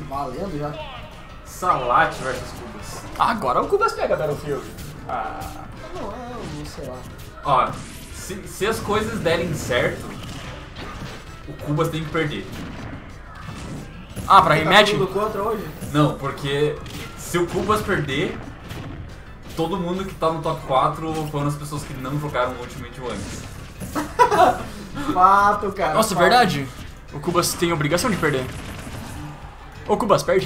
Valendo já. Salat versus Cubas. Agora o Cubas pega Battlefield. Não, sei lá. Ó, se as coisas derem certo, o Cubas tem que perder. Ah, pra Você tá rematch? tudo contra hoje? Não, porque se o Cubas perder, todo mundo que tá no top 4 foram as pessoas que não jogaram o Ultimate antes. Fato, cara. Nossa, fato. verdade. O Cubas tem obrigação de perder. O Cubas perde?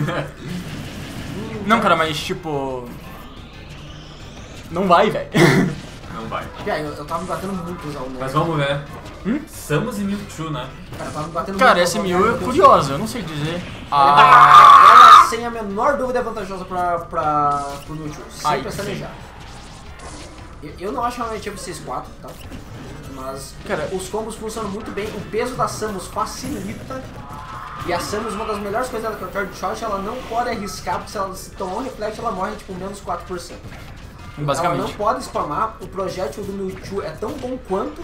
Não, cara, mas tipo... Não vai, velho. Não vai. Eu tava me batendo muito usar o Nerd. Mas vamos ver. Samus e Mewtwo, né? Cara, eu tava me batendo Cara, muito essa usar o Mew Nerd, é curiosa, eu não sei dizer. Ela, sem a menor dúvida, é vantajosa pro Mewtwo. Ai, Sempre planejar. Eu não acho que ela é tipo 6-4, tá? Mas Cara, os combos funcionam muito bem. O peso da Samus facilita. E a Samus, uma das melhores coisas dela com a Third Shot, ela não pode arriscar, porque se ela se tomar um reflect, ela morre tipo menos 4%. basicamente. Ela não pode spamar, o projétil do Mewtwo é tão bom quanto.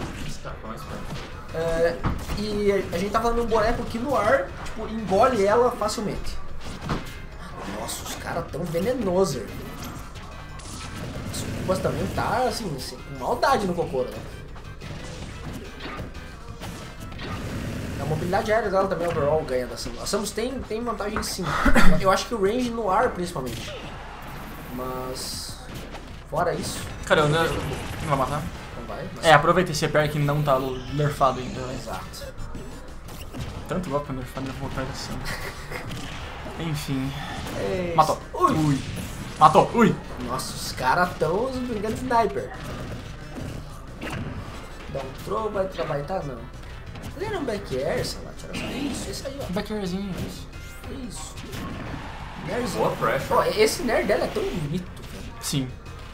E a gente tá falando de um boneco que no ar, tipo, engole ela facilmente. Nossa, os caras tão venenosos. O Cubas também tá, assim, com maldade no Kokoro, né? A mobilidade aérea dela também, overall, ganha da Samus. A Samus tem vantagem sim. Eu acho que o range no ar, principalmente. Mas... fora isso... Cara, eu não vai matar? Não vai. Mas... É, aproveita esse EPR que não tá nerfado ainda. Né? Exato. Tanto golpe nerfado, eu vou voltar assim. Enfim. É isso. Matou. Ui. Matou. Ui. Nossa, os caras tão brincando de sniper. Dá um throw, vai trabalhar, não. Ele era um back air, sei lá, tira só. Isso aí, ó. Backyardzinho. Isso. Nerdzinho. Boa pressure. Ó, esse nerd dela é tão bonito, velho. Sim.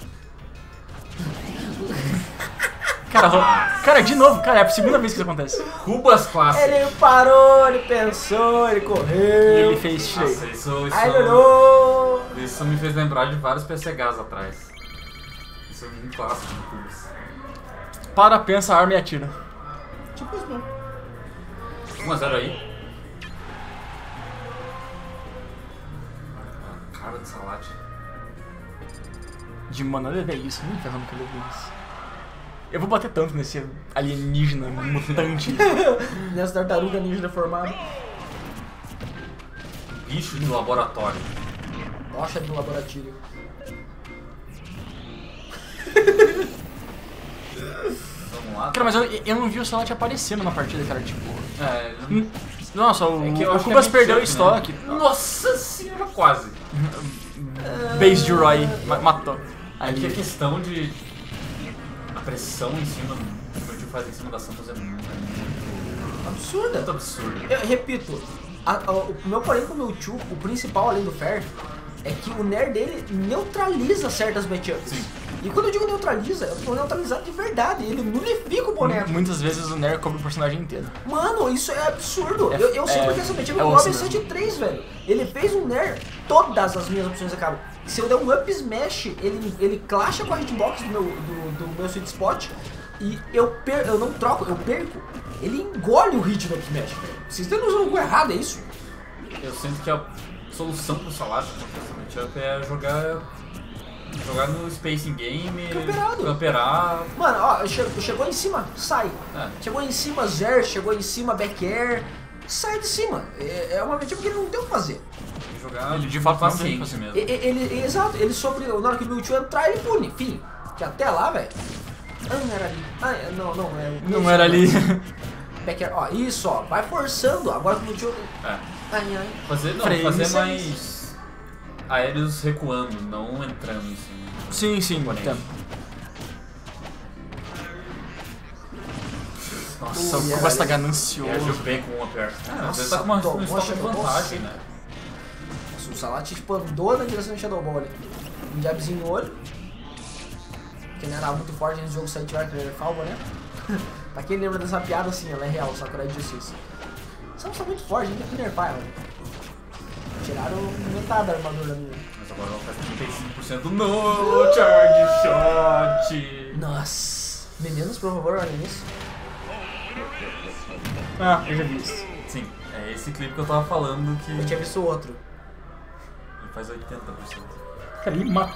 Cara, de novo, cara, é a segunda vez que isso acontece. Cubas clássico. Ele parou, ele pensou, ele correu. E ele fez Nossa, cheio. I don't know. isso me fez lembrar de vários PCHs atrás. Isso é muito clássico de Cubas. Para, pensa, arma e atira. Tipo isso mesmo. 1-0 aí. Cara de Salat. De mano, olha isso, nem ferrando que eu vi isso. Eu vou bater tanto nesse alienígena mutante. Nessa tartaruga ninja deformada. Bicho de laboratório. Rocha do laboratório. Vamos lá. Cara, mas eu não vi o Salat aparecendo na partida, cara, tipo... É, Nossa, o que eu acho que Cubas é perdeu o matchup, estoque. né? Nossa senhora, quase. Base de Roy, matou. Aqui a Ali. questão de... a pressão em cima que o Mewtwo faz em cima da Samus é muito Absurda. absurda. Eu repito, o meu porém com o Mewtwo, o principal além do Fair, é que o Nair dele neutraliza certas matchups. Sim. E quando eu digo neutraliza, eu tô neutralizado de verdade. Ele nulifica o boneco. Muitas vezes o Nair cobre o personagem inteiro. Mano, isso é absurdo. É- eu sei é- porque essa matchup é é o osso Goblin mesmo. 7-3, velho. Ele fez um Nair, todas as minhas opções acabam. Se eu der um up smash, ele clasha com a hitbox do meu sweet spot e eu não troco, eu perco. Ele engole o hit do up smash, velho. Vocês estão usando algo errado, é isso? Eu sinto que a solução pro Salat contra essa matchup é jogar no Spacing Game, Camperado. camperar. Mano, ó, chegou em cima, sai. É. Chegou em cima, Zer, chegou em cima, back air. Sai de cima. É uma matchup que ele não tem o que fazer. E jogar Ele de fato não tem paciente que mesmo. Exato, ele sofre. Na hora que o Mewtwo entrar, ele pune. Fim. Que até lá, velho. Ah, não era ali. Ah, não, Não era ali. Back air, ó, isso, ó. Vai forçando. Agora que o Mewtwo. É. Ai. Fazer Frame. mais aéreos recuando, não entrando em cima. Sim, Oponente. entendo. Nossa, Ui, o Cubas tá ganancioso. Reagiu bem com o upper. Às vezes Nossa, tá com uma tomou história de Shadow Ball vantagem, sempre. né? Nossa, o Salat tipo andou na direção do Shadow Ball ali. Um jabzinho no olho. Que não era muito forte nesse jogo, sai tirar que ele é falva, né? Pra quem lembra dessa piada, assim, ela é real, só que ela é de justiça. Samus tá muito forte, a gente tem que nerfar ela. Tiraram metade da armadura minha. Mas agora ela faz 35% no charge shot. Nossa. Meninos, por favor, olhem isso. Ah, eu já vi isso. Sim, é esse clipe que eu tava falando que Eu tinha visto outro. ele faz 80%. Cara, ele mata.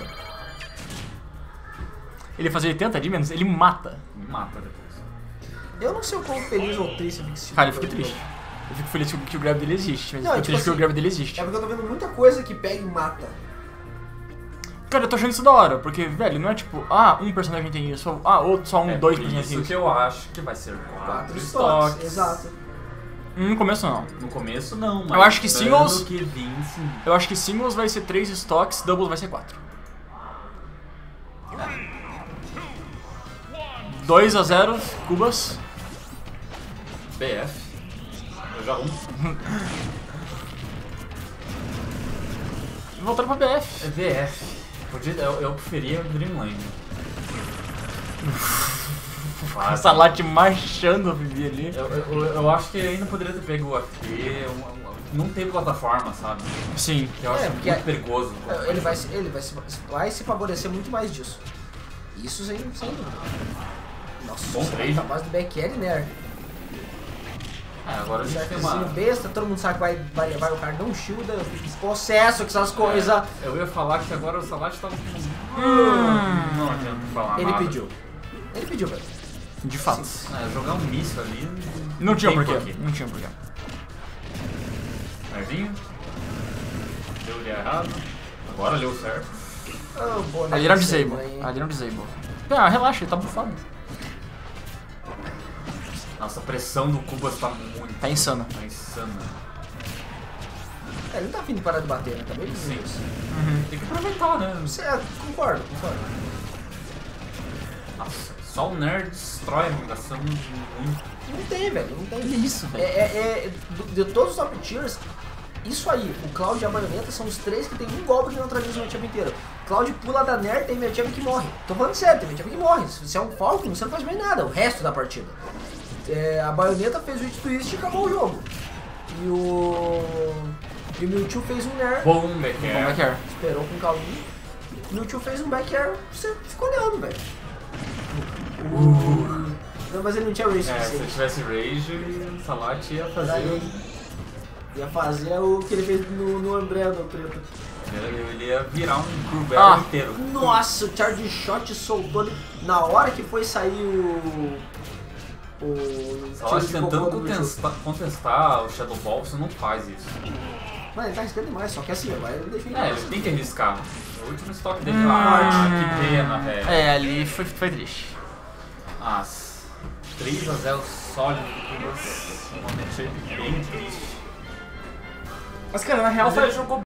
Ele faz 80 de menos, ele mata. Me mata depois. Eu não sei o quão feliz ou triste eu fico assistindo. Cara, eu fico triste. Eu fico feliz que o grab dele existe, mas Não, eu fico tipo triste que o assim, grab dele existe. É porque eu tô vendo muita coisa que pega e mata. Cara, eu tô achando isso da hora, porque, velho, não é tipo, um personagem tem isso, outro, só É dois por personagens tem isso que isso. eu acho que vai ser 4 4 estoques. estoques. Exato. No começo não. No começo não, mas Eu acho que singles- ano que vem, sim. Eu acho que singles vai ser 3 estoques, doubles vai ser 4. 2-0, Cubas. BF. Eu já Voltando pra BF. É BF. Eu preferia Dreamland. O Salat marchando a Vivi ali. Eu acho que ainda poderia ter pego o AT, não tem plataforma, sabe? Sim. Eu acho porque muito perigoso. Ele vai se favorecer muito mais disso. Isso sem dúvida. Nossa, Bom trade. tá base do back air, né? Agora a gente tem Certezinho uma... besta, todo mundo sabe que vai levar o cardão shield, possesso, que essas coisas. Eu ia falar que agora o Salat tava com... Não adianta falar Ele nada. pediu. Ele pediu, velho. De fato. Jogar um míssil ali... Não tinha tem porquê. Não tinha porquê. Nerdinho. Deu-lhe errado. Agora deu certo. Oh, boa, Ali era o né? disable. Ali era o disable. Relaxa, ele tá bufado. Nossa, a pressão do Cubas tá muito... Tá insano. Tá insana. Ele não tá afim de parar de bater, né? Tá bem Sim. isso. Tem que aproveitar, né? Concordo. Nossa, só o nerd destrói, gastando muito. Não tem, velho. Não tem. Que isso, velho? De todos os top tiers, isso aí, o Cloud e a Baioneta são os três que tem um golpe que neutraliza o matchup inteiro. Cloud pula da Nair, tem matchup que morre. Tô falando sério, tem matchup que morre. Se você é um Falcon, você não faz mais nada, o resto da partida. A Baioneta fez o hit twist e acabou o jogo. E o Mewtwo fez um Nair, Bom, Becker. Como é que é? esperou com calma. O Mewtwo fez um back air, você ficou olhando, velho. Não, mas ele não tinha rage Se eu suficiente. tivesse Rage, o Salat ia fazer... Daí, ia fazer o que ele fez no André, no preto. Ele ia virar um Grubero inteiro. Nossa, o Charge Shot soltou ele na hora que foi sair o Salat tiro de tentando cocô do Mewtwo. contestar o Shadow Ball, você não faz isso. Mano, ele tá arriscando demais, só que assim, agora ele deixa Ele tem que arriscar. O último estoque dele que pena, velho. Ali foi triste. Nossa, 3-0 sólido do Cubas. Um momento bem triste. Mas, cara, na real, Mas ele jogou